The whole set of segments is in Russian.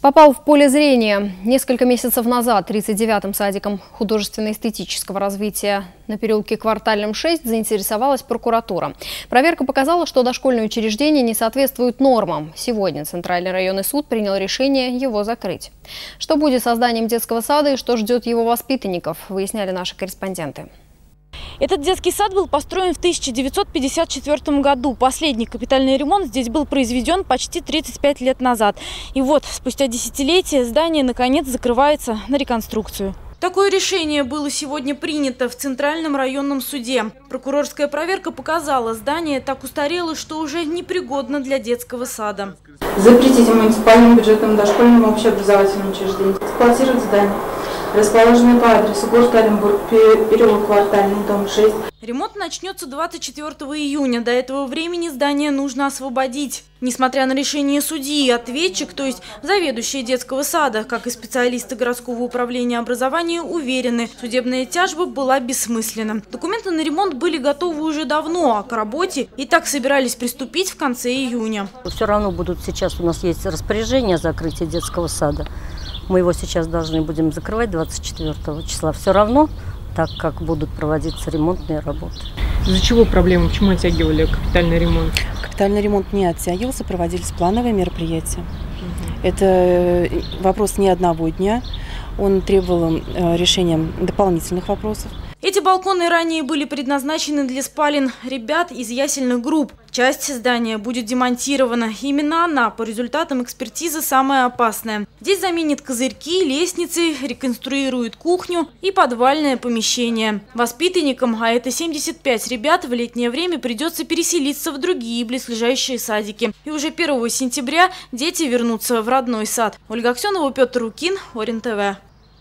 Попал в поле зрения. Несколько месяцев назад 39-м садиком художественно-эстетического развития на переулке Квартальном 6 заинтересовалась прокуратура. Проверка показала, что дошкольное учреждение не соответствует нормам. Сегодня Центральный районный суд принял решение его закрыть. Что будет с созданием детского сада и что ждет его воспитанников, выясняли наши корреспонденты. Этот детский сад был построен в 1954 году. Последний капитальный ремонт здесь был произведен почти 35 лет назад. И вот, спустя десятилетия здание наконец закрывается на реконструкцию. Такое решение было сегодня принято в Центральном районном суде. Прокурорская проверка показала, здание так устарело, что уже непригодно для детского сада. Запретить муниципальным бюджетом дошкольному общеобразовательному учреждению эксплуатировать здание, расположенное по адресу город Оренбург, переулок Квартальный, дом 6. Ремонт начнется 24 июня. До этого времени здание нужно освободить. Несмотря на решение судьи, ответчик, то есть заведующий детского сада, как и специалисты городского управления образования, уверены, судебная тяжба была бессмысленна. Документы на ремонт были готовы уже давно, а к работе и так собирались приступить в конце июня. Все равно будут сейчас, у нас есть распоряжение о закрытии детского сада. Мы его сейчас должны будем закрывать 24 числа. Все равно, так как будут проводиться ремонтные работы. Из-за чего проблемы? Почему оттягивали капитальный ремонт? Капитальный ремонт не оттягивался, проводились плановые мероприятия. Это вопрос не одного дня. Он требовал решения дополнительных вопросов. Эти балконы ранее были предназначены для спален ребят из ясельных групп. Часть здания будет демонтирована. Именно она по результатам экспертизы самая опасная. Здесь заменят козырьки, лестницы, реконструируют кухню и подвальное помещение. Воспитанникам, а это 75 ребят, в летнее время придется переселиться в другие близлежащие садики. И уже 1 сентября дети вернутся в родной сад. Ольга Аксенова, Петр Рукин, Орен-ТВ.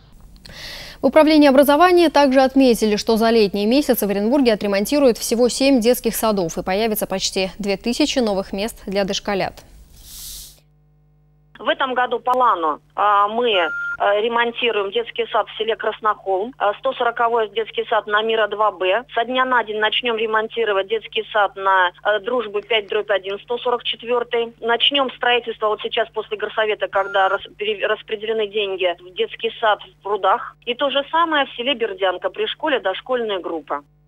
В управлении образования также отметили, что за летние месяцы в Оренбурге отремонтируют всего 7 детских садов и появится почти 2000 новых мест для дошколят. В этом году по плану мы ремонтируем детский сад в селе Краснохолм, 140-й детский сад на Мира 2Б. Со дня на день начнем ремонтировать детский сад на Дружбы 5/1, 144-й. Начнем строительство вот сейчас после горсовета, когда распределены деньги в детский сад в Прудах. И то же самое в селе Бердянка при школе дошкольная группа.